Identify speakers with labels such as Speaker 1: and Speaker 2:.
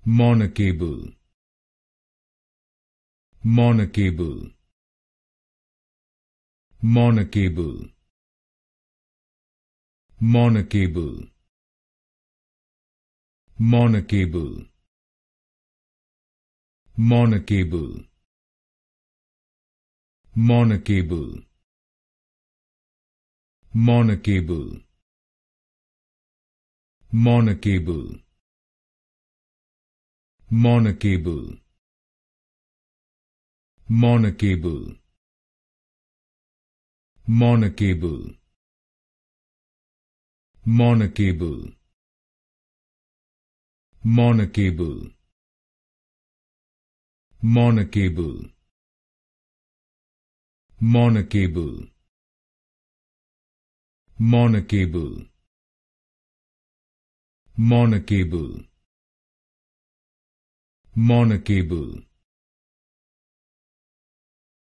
Speaker 1: Monocable, Monocable, Monocable, Monocable, Monocable, Monocable, Monocable, Monocable, Monocable, Monocable, Monocable, Monocable, Monocable, Monocable, Monocable, Monocable, Monocable, Monocable, Monocable,